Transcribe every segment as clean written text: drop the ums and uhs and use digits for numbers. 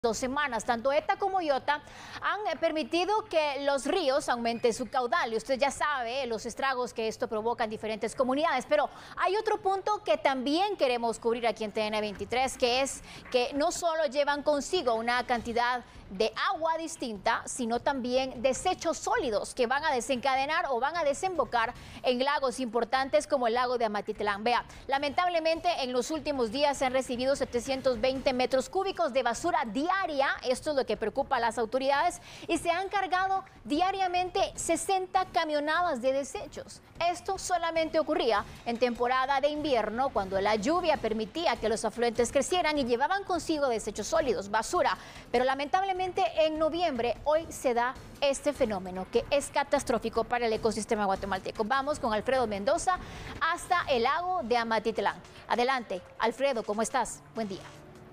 2 semanas. Tanto ETA como IOTA han permitido que los ríos aumenten su caudal y usted ya sabe los estragos que esto provoca en diferentes comunidades. Pero hay otro punto que también queremos cubrir aquí en TN23, que es que no solo llevan consigo una cantidad de agua distinta, sino también desechos sólidos que van a desencadenar o van a desembocar en lagos importantes como el lago de Amatitlán. Vea, lamentablemente en los últimos días se han recibido 720 metros cúbicos de basura diaria, esto es lo que preocupa a las autoridades, y se han cargado diariamente 60 camionadas de desechos. Esto solamente ocurría en temporada de invierno, cuando la lluvia permitía que los afluentes crecieran y llevaban consigo desechos sólidos, basura, pero lamentablemente en noviembre hoy se da este fenómeno que es catastrófico para el ecosistema guatemalteco. Vamos con Alfredo Mendoza hasta el lago de Amatitlán. Adelante, Alfredo, ¿cómo estás? Buen día.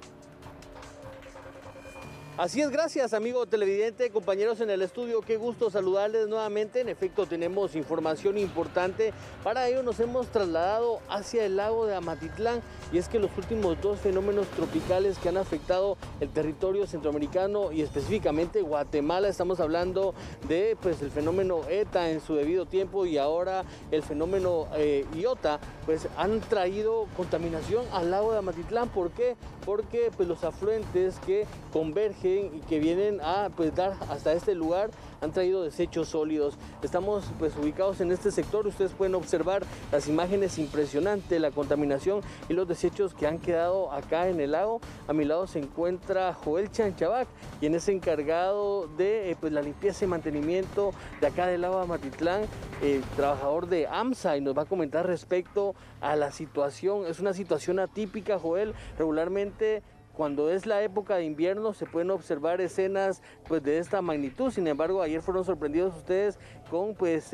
Así es, gracias amigo televidente, compañeros en el estudio, qué gusto saludarles nuevamente. En efecto, tenemos información importante. Para ello nos hemos trasladado hacia el lago de Amatitlán, y es que los últimos dos fenómenos tropicales que han afectado el territorio centroamericano y específicamente Guatemala, estamos hablando de el fenómeno ETA en su debido tiempo y ahora el fenómeno IOTA, han traído contaminación al lago de Amatitlán. ¿Por qué? Porque los afluentes que convergen y que vienen a dar hasta este lugar han traído desechos sólidos. Estamos ubicados en este sector. Ustedes pueden observar las imágenes impresionantes, la contaminación y los desechos que han quedado acá en el lago. A mi lado se encuentra Joel Chanchabac, quien es encargado de la limpieza y mantenimiento de acá del lago de Amatitlán, trabajador de AMSA, y nos va a comentar respecto a la situación. Es una situación atípica, Joel. Regularmente cuando es la época de invierno se pueden observar escenas de esta magnitud. Sin embargo, ayer fueron sorprendidos ustedes con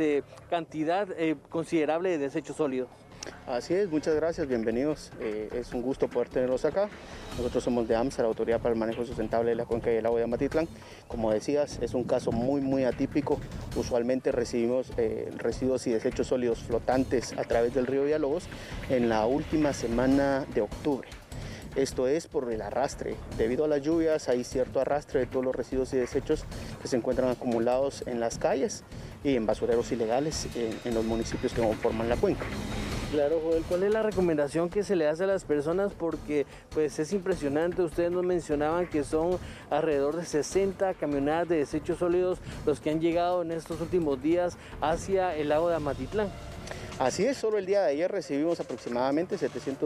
cantidad considerable de desechos sólidos. Así es, muchas gracias, bienvenidos. Es un gusto poder tenerlos acá. Nosotros somos de AMSA, la Autoridad para el Manejo Sustentable de la Cuenca y el Lago de Amatitlán. Como decías, es un caso muy atípico. Usualmente recibimos residuos y desechos sólidos flotantes a través del río Villalobos en la última semana de octubre. Esto es por el arrastre. Debido a las lluvias hay cierto arrastre de todos los residuos y desechos que se encuentran acumulados en las calles y en basureros ilegales en los municipios que conforman la cuenca. Claro, Joel, ¿cuál es la recomendación que se le hace a las personas? Porque es impresionante, ustedes nos mencionaban que son alrededor de 60 camionadas de desechos sólidos los que han llegado en estos últimos días hacia el lago de Amatitlán. Así es, solo el día de ayer recibimos aproximadamente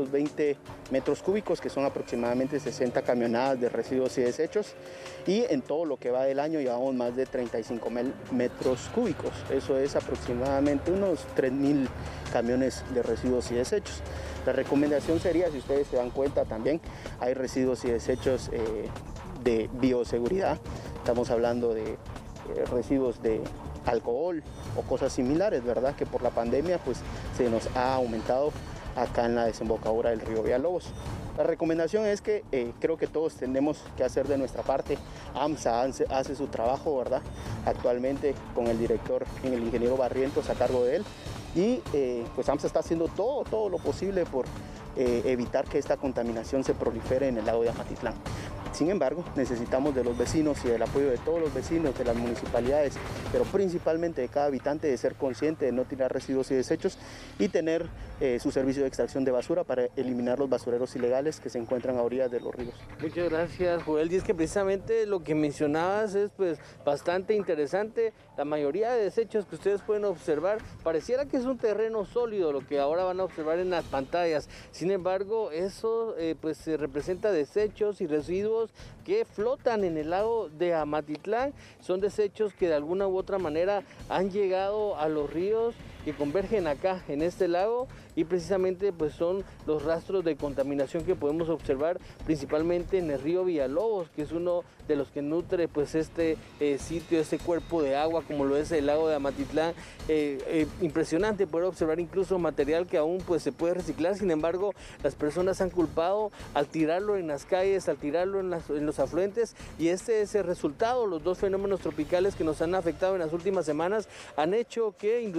720 metros cúbicos, que son aproximadamente 60 camionadas de residuos y desechos, y en todo lo que va del año llevamos más de 35,000 metros cúbicos. Eso es aproximadamente unos 3,000 camiones de residuos y desechos. La recomendación sería, si ustedes se dan cuenta también, hay residuos y desechos de bioseguridad. Estamos hablando de residuos de alcohol o cosas similares, ¿verdad? Que por la pandemia se nos ha aumentado acá en la desembocadura del río Villalobos. La recomendación es que creo que todos tenemos que hacer de nuestra parte. AMSA hace su trabajo, ¿verdad? Actualmente con el director, el ingeniero Barrientos a cargo de él, y AMSA está haciendo todo lo posible por evitar que esta contaminación se prolifere en el lago de Amatitlán. Sin embargo, necesitamos de los vecinos y del apoyo de todos los vecinos, de las municipalidades, pero principalmente de cada habitante, de ser consciente de no tirar residuos y desechos y tener su servicio de extracción de basura para eliminar los basureros ilegales que se encuentran a orillas de los ríos. Muchas gracias, Joel. Y es que precisamente lo que mencionabas es bastante interesante. La mayoría de desechos que ustedes pueden observar pareciera que es un terreno sólido, lo que ahora van a observar en las pantallas. Sin embargo, eso se representa desechos y residuos que flotan en el lago de Amatitlán. Son desechos que de alguna u otra manera han llegado a los ríos que convergen acá en este lago, y precisamente son los rastros de contaminación que podemos observar principalmente en el río Villalobos, que es uno de los que nutre este sitio, este cuerpo de agua como lo es el lago de Amatitlán. Impresionante poder observar incluso material que aún se puede reciclar. Sin embargo, las personas han culpado al tirarlo en las calles, al tirarlo en los afluentes, y este es el resultado. Los dos fenómenos tropicales que nos han afectado en las últimas semanas han hecho que indudablemente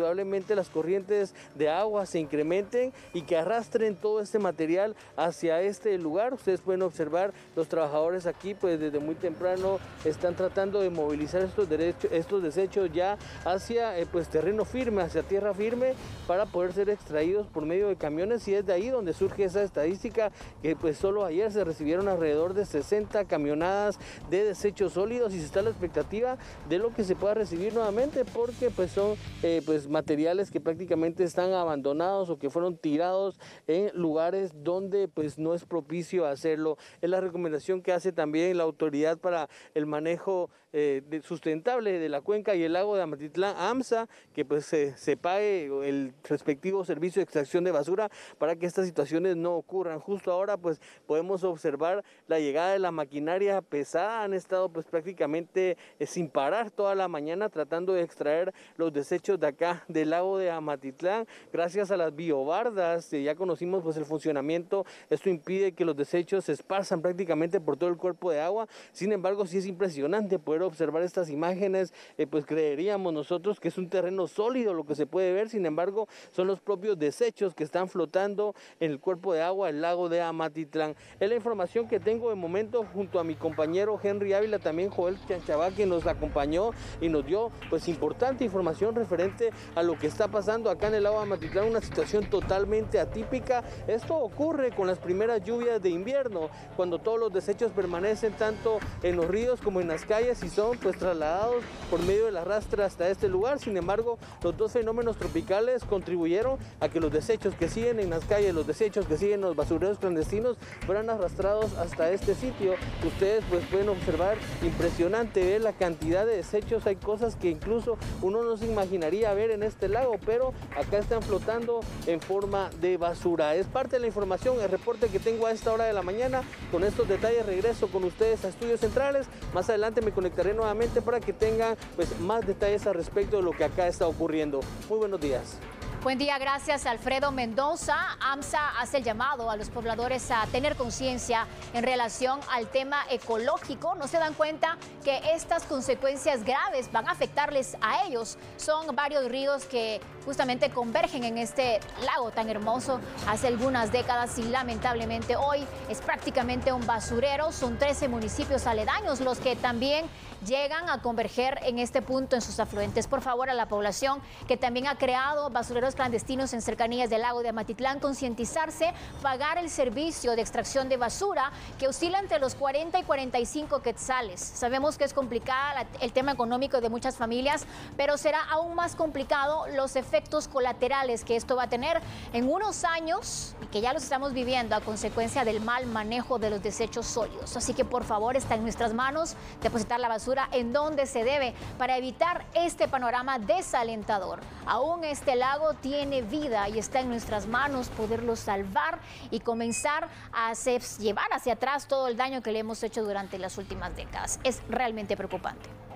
prácticamente las corrientes de agua se incrementen y que arrastren todo este material hacia este lugar. Ustedes pueden observar, los trabajadores aquí pues desde muy temprano están tratando de movilizar estos desechos ya hacia pues terreno firme, hacia tierra firme, para poder ser extraídos por medio de camiones, y es de ahí donde surge esa estadística que pues solo ayer se recibieron alrededor de 60 camionadas de desechos sólidos, y se está a la expectativa de lo que se pueda recibir nuevamente, porque pues son pues materiales que prácticamente están abandonados o que fueron tirados en lugares donde pues no es propicio hacerlo. Es la recomendación que hace también la Autoridad para el Manejo Sustentable de la Cuenca y el Lago de Amatitlán, AMSA, que pues se pague el respectivo servicio de extracción de basura para que estas situaciones no ocurran. Justo ahora pues podemos observar la llegada de la maquinaria pesada. Han estado pues prácticamente sin parar toda la mañana tratando de extraer los desechos de acá del lago de Amatitlán. Gracias a las biobardas, ya conocimos pues el funcionamiento. Esto impide que los desechos se esparzan prácticamente por todo el cuerpo de agua. Sin embargo, sí es impresionante poder observar estas imágenes, pues creeríamos nosotros que es un terreno sólido lo que se puede ver. Sin embargo, son los propios desechos que están flotando en el cuerpo de agua del lago de Amatitlán. Es la información que tengo de momento, junto a mi compañero Henry Ávila, también Joel Chanchabá, que nos acompañó y nos dio pues importante información referente a lo que está pasando acá en el lago de Amatitlán, una situación totalmente atípica. Esto ocurre con las primeras lluvias de invierno, cuando todos los desechos permanecen tanto en los ríos como en las calles y son pues trasladados por medio del arrastre hasta este lugar. Sin embargo, los dos fenómenos tropicales contribuyeron a que los desechos que siguen en las calles, los desechos que siguen en los basureros clandestinos, fueran arrastrados hasta este sitio. Ustedes pues pueden observar, impresionante ver la cantidad de desechos. Hay cosas que incluso uno no se imaginaría ver en este lago, pero acá están flotando en forma de basura. Es parte de la información, el reporte que tengo a esta hora de la mañana. Con estos detalles regreso con ustedes a Estudios Centrales. Más adelante me conectaré nuevamente para que tengan pues más detalles al respecto de lo que acá está ocurriendo. Muy buenos días. Buen día, gracias Alfredo Mendoza. AMSA hace el llamado a los pobladores a tener conciencia en relación al tema ecológico. No se dan cuenta que estas consecuencias graves van a afectarles a ellos. Son varios ríos que justamente convergen en este lago tan hermoso hace algunas décadas y lamentablemente hoy es prácticamente un basurero. Son 13 municipios aledaños los que también llegan a converger en este punto en sus afluentes. Por favor, a la población que también ha creado basureros clandestinos en cercanías del lago de Amatitlán, concientizarse, pagar el servicio de extracción de basura que oscila entre los 40 y 45 quetzales. Sabemos que es complicada el tema económico de muchas familias, pero será aún más complicado los efectos colaterales que esto va a tener en unos años y que ya los estamos viviendo a consecuencia del mal manejo de los desechos sólidos. Así que por favor, está en nuestras manos depositar la basura en donde se debe para evitar este panorama desalentador. Aún este lago tiene vida y está en nuestras manos poderlo salvar y comenzar a llevar hacia atrás todo el daño que le hemos hecho durante las últimas décadas. Es realmente preocupante.